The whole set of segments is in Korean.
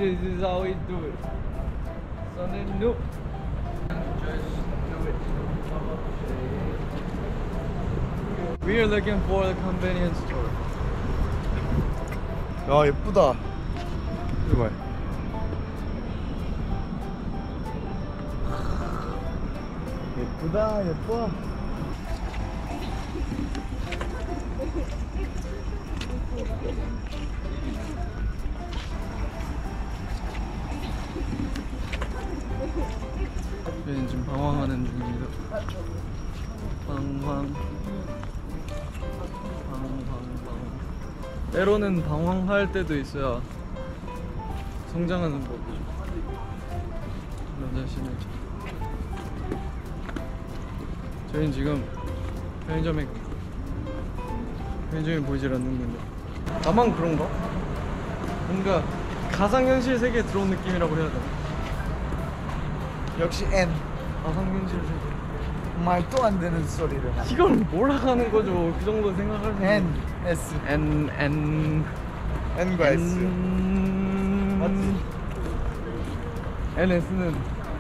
This is how we do it. Something new. Just do it. We are looking for the convenience store. 야 예쁘다. 이거 봐. 예쁘다 예뻐. 저희는 지금 방황하는 중입니다. 방황. 때로는 방황할 때도 있어야 성장하는 법이죠. 나 자신을. 저희는 지금 편의점에 보이질 않는군요. 나만 그런가? 뭔가 가상현실 세계에 들어온 느낌이라고 해야 되나? 역시 N. 가상현실 세계. 말도 안 되는 소리를 하네. 이걸 뭐라 하는 거죠? 그 정도 생각할 수 N, S. N과 S. 맞지? NS는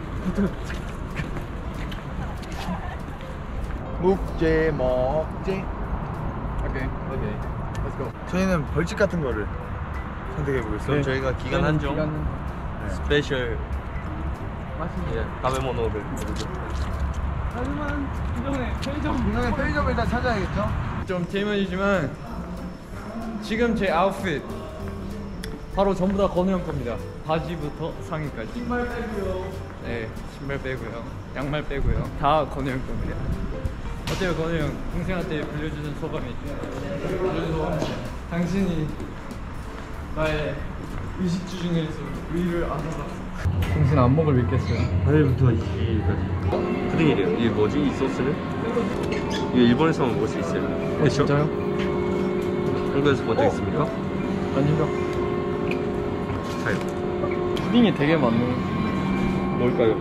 묵제 먹제. 오케이. Let's go. 저희는 벌칙 같은 거를 선택해 보겠습니다. 네. 저희가 기간 한정 스페셜 맛있네. 다베모노를 하지만 이전에 편의점 일단 찾아야겠죠? 좀 TMI지만 지금 제 아웃핏 바로 전부 다 건우 형 겁니다. 바지부터 상의까지. 신발 빼고요. 네, 신발 빼고요. 양말 빼고요. 다 건우 형 겁니다. 어때요, 건우 형? 동생한테 빌려주는 소감이? 빌려주는 소감. 당신이 나의 의식주 중에서 의를 알아봤어. 당신 안목을 믿겠어요. 하늘부터 이까지 푸딩이래요. 이게 뭐지? 이 소스는? 이거 일본에서만 먹을 수 있어요. 진짜요? 한국에서 본 적 있습니까? 아니요. 자요. 푸딩이 되게 많네. 뭘까요?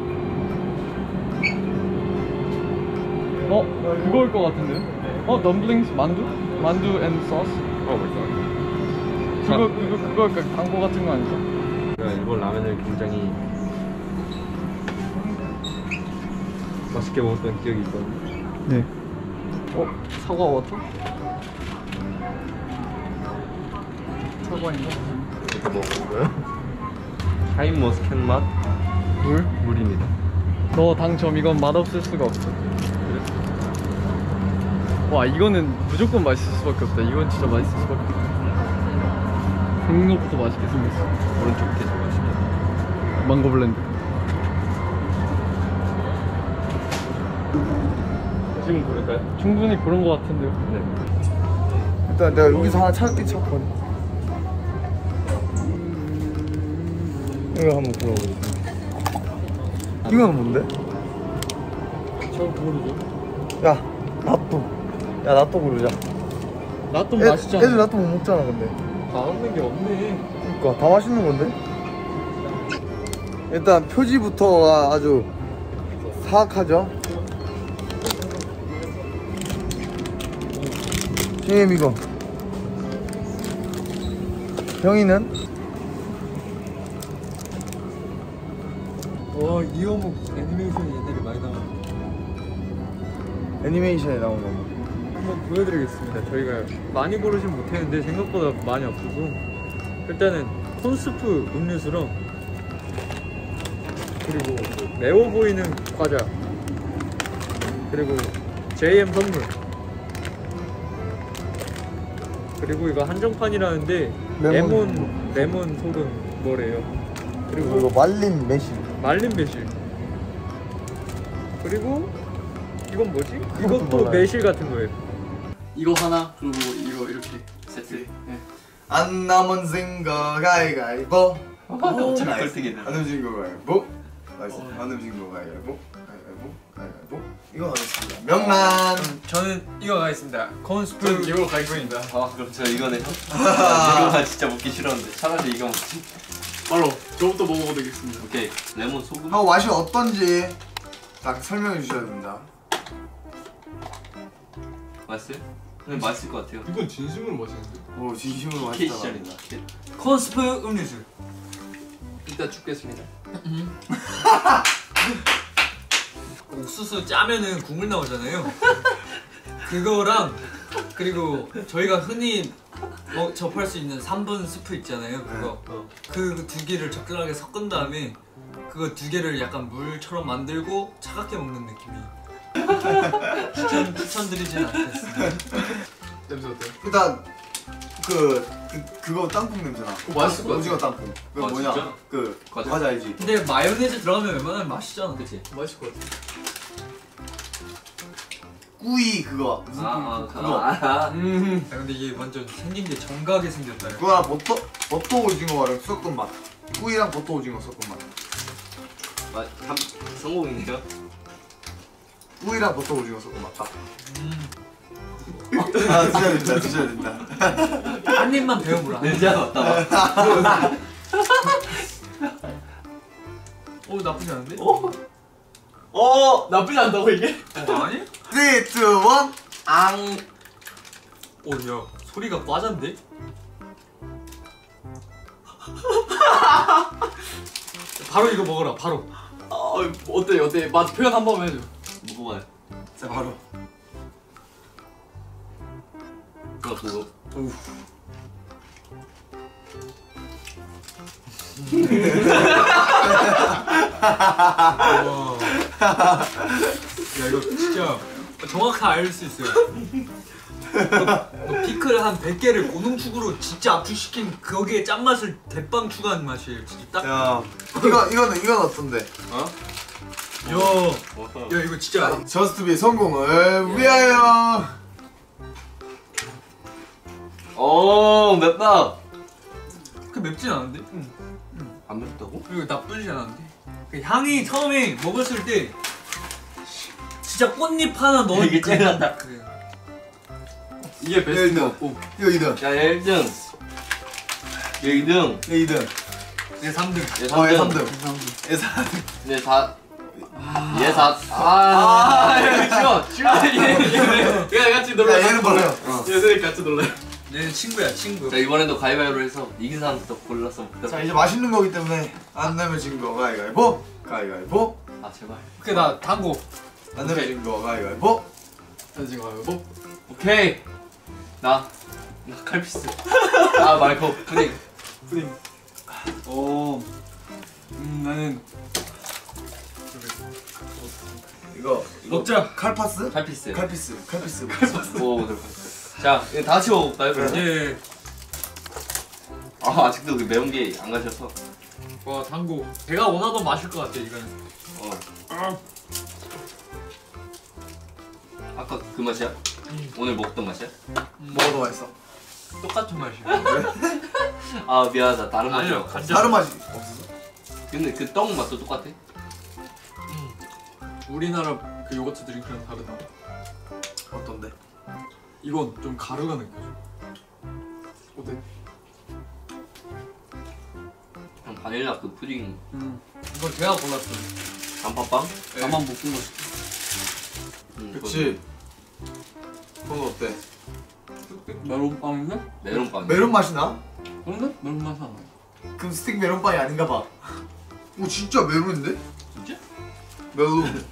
그거일 것 같은데? 덤블링스? 만두 앤 소스? 그거 광고 같은 거 아니죠? 제가 일본 라면을 굉장히 맛있게 먹었던 기억이 있거든요. 네. 사과 워터? 사과인가? 이렇게 먹은 거요? 샤인 머스켓 맛 물입니다. 너 당첨. 이건 맛없을 수가 없어. 와, 이거는 무조건 맛있을 수밖에 없다. 이건 진짜 맛있을 수밖에 없다. 생긴 것부터 맛있게 생겼어. 오른쪽 밑에 제가 맛있게. 망고 블렌드. 지금 고를까요? 충분히 그런 거 같은데요. 네. 일단 내가 여기서 하나 찾을게. 찾거든. 이거 한번 골라보겠습니다. 이거는 뭔데? 저 모르죠. 야, 나또. 야, 나또 고르자. 나또 맛있잖아. 애들 나또 못 먹잖아, 근데. 다 없는 게 없네. 그러니까 다 맛있는 건데? 일단 표지부터가 아주 사악하죠? 형님 이거 형이는? 이어목 애니메이션이 옛날에 많이 나왔는데 애니메이션에 나온 거 한번 보여드리겠습니다. 저희가 많이 고르진 못했는데 생각보다 많이 없어서 일단은 콘스프 음료수랑 그리고 매워 보이는 과자 그리고 JM 선물 그리고 이거 한정판이라는데 레몬 소금 뭐래요. 그리고 이거 말린 매실 그리고 이건 뭐지? 그것도 이것도 몰라요. 매실 같은 거예요. 이거 하나 그리고 이거 이렇게 세트. 네. 안 남은 생각 가위가위보 엄청 꼴등이네. 안 음식 거 가위바위보 맛있어. 안 음식 거 가위바위보 가위바위보 이거 하겠습니다. 명란. 저는 이거 가겠습니다. 콘스푼 이거 가겠습니다. 그럼 저 이거네요. 이거가 진짜 먹기 싫었는데 차라리 이거 먹지. 바로 저부터 먹어보도록 하겠습니다. 오케이. 레몬 소금. 하고 맛이 어떤지 딱 설명해 주셔야 됩니다. 맛있어요? 근데 맛있을 것 같아요. 이건 진심으로 맛있는데. 오 진심으로 K 맛있다. 시절이다. 콘스프 음료수. 이따 죽겠습니다. 옥수수 짜면은 국물 나오잖아요. 그거랑 그리고 저희가 흔히 접할 수 있는 3분 스프 있잖아요. 그거 그 두 개를 적절하게 섞은 다음에 그거 두 개를 약간 물처럼 만들고 차갑게 먹는 느낌이 추천드리진 않겠습니다. 냄새 어때요? 일단 그거 땅콩 냄새나. 맛있을 것 같아. 오징어 땅콩. 그 아, 뭐냐? 진짜? 그 과자? 과자 알지? 근데 마요네즈 들어가면 웬만하면 맛있잖아. 그치? 맛있을 것 같아. 꾸이 그거 무슨 그거. 야, 근데 이게 완전 생긴 게 정각에 생겼다. 이거. 그거랑 버터 오징어랑 섞은 맛. 꾸이랑 버터 오징어 섞은 맛. 성공이네요. 꾸이랑 버터 오징어 섞은 맛. 아 드셔야 된다. 한 입만 배워보라. 냄새가 맞다. 오 나쁘지 않은데? 나쁘지 않다고 이게? 아니? 3, 2, 1 앙. 오야 소리가 과자인데? 바로 이거 먹어라 바로. 어때? 맛 표현 한 번만 해줘. 먹어봐요. 자 바로. 그거. 야 이거 진짜 정확하게 알 수 있어요. 너 피클 한 100개를 고농축으로 진짜 압축시킨 거기에 짠맛을 대빵 추가한 맛이에요. 진짜 딱. 야 이건 어떤데? 야 이거 진짜. 저스트비 성공을 위하여. 맵다. 그 맵진 않은데? 안 맵다고? 그리고 나쁘지 않은데? 그 향이 처음에 먹었을 때 진짜 꽃잎 하나 넣은 되게 쨍하다. 이게 베스트 것 같고. 이거 2등. 야 1등. 얘 2등. 얘 2등. 내 3등. 얘 3등. 얘 3등. 얘 4등. 얘 4. 얘 4. 얘가 같이 놀라. 야 얘는 뭐래요? 얘들이 같이 놀라. 얘는 친구야 친구. 자 이번에도 가위바위보로 해서 이긴 사람부터 골라서 먹자. 자 이제 맛있는 거기 때문에 안 내면 진 거 가위바위보. 가위바위보. 아 제발. 오케이 나 당고. 안 내면 진 거 가위바위보. 지금 가고. 오케이. 나 칼피스. 아 말고 푸딩. 나는 이거 먹자. 칼파스? 칼피스. 칼피스. 오 자 이거 다 같이 먹어볼까요 그러면? 예. 아 아직도 그 매운 게 안 가셔서. 와 당고. 제가 원하던 맛일 것 같아 이거는. 아까 그 맛이야? 오늘 먹던 맛이야? 뭐가 더 맛있어? 똑같은 맛이야. 아 미안하다 다른 맛이야. 아니요 간장. 다른 맛이 없었어? 근데 그 떡 맛도 똑같아? 우리나라 그 요거트 드링크랑 다르다. 어떤데? 이건 좀 가루가 느껴져. 어때? 그냥 바닐라 그 푸딩 이거 제가 골랐어. 단팥빵? 나만 못 본 거지. 그치. 그건 어때? 메론빵인데? 메론빵. 메론 맛이 나? 그런데? 메론 맛이 안 나. 그럼 스틱 메론빵이 아닌가 봐. 오 진짜 메론인데? 진짜? 메론.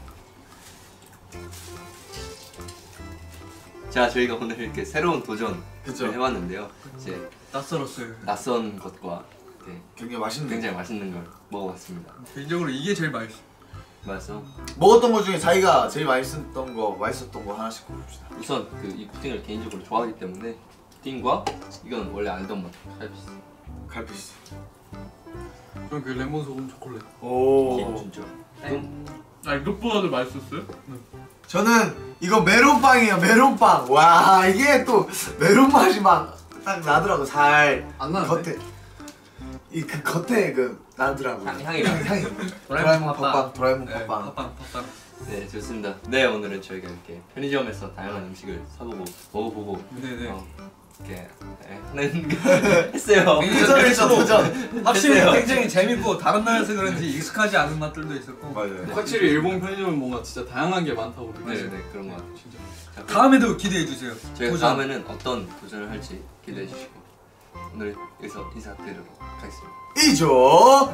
자 저희가 오늘 이렇게 새로운 도전을 그쵸. 해봤는데요. 이제 낯설었어요. 낯선 것과 이렇게 굉장히 맛있네. 굉장히 맛있는 걸 먹어봤습니다. 개인적으로 이게 제일 맛있어. 맛있어. 먹었던 것 중에 자기가 제일 맛있었던 거 하나씩 고릅시다. 우선 그 이 푸딩을 개인적으로 좋아하기 때문에 푸딩과 이건 원래 알던 맛 칼피스. 칼피스. 그럼 그 레몬 소금 초콜릿. 오. 진짜. 아 이것보다도 맛있었어요? 저는 이거 메론빵이에요. 메론빵. 와 이게 또 메론 맛이 막 딱 나더라고. 살 안 나는데? 겉에 이 그 겉에 그 나더라고. 향이 향이. 도라에몽 팥빵. 도라에몽 팥빵. 팥빵. 네 좋습니다. 네 오늘은 저희가 이렇게 편의점에서 다양한 음식을 사보고 먹어보고 네네. 이렇게 하는 했어요. 도전했죠 도전. 확실히 됐어요. 굉장히 재밌고 다른 나라에서 그런지 익숙하지 않은 맛들도 있었고. 맞아요. 확실히 일본 편의점은 뭔가 진짜 다양한 게 많다고 느껴져요. 네네 그런 것 같아요. 진짜. 자, 다음에도 기대해 주세요. 저희가 도전. 다음에는 어떤 도전을 할지 기대해 주시고 오늘 여기서 인사드리도록 하겠습니다. 이조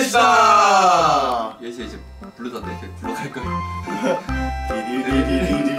저스비데시다. 여기서 이제 부르던데 이제 불러갈 거예요. 디디디디디디